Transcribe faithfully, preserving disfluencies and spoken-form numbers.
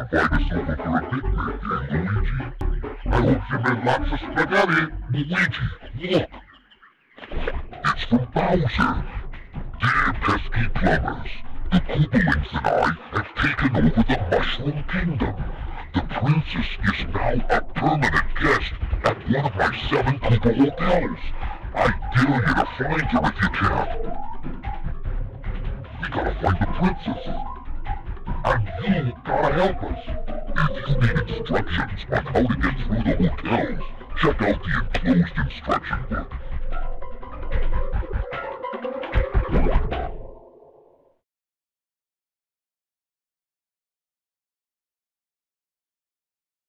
invite us over for a picnic, eh, Luigi? I hope you made lots of spaghetti. Luigi, look! It's from Bowser. Dear pesky plumbers, the Koopalings and I have taken over the Mushroom Kingdom. The princess is now a permanent guest at one of my seven Koopa hotels. I dare you to find her if you can. We gotta find the princess. And you gotta help us. If you need instructions on how to get through the hotels, check out the enclosed instruction book.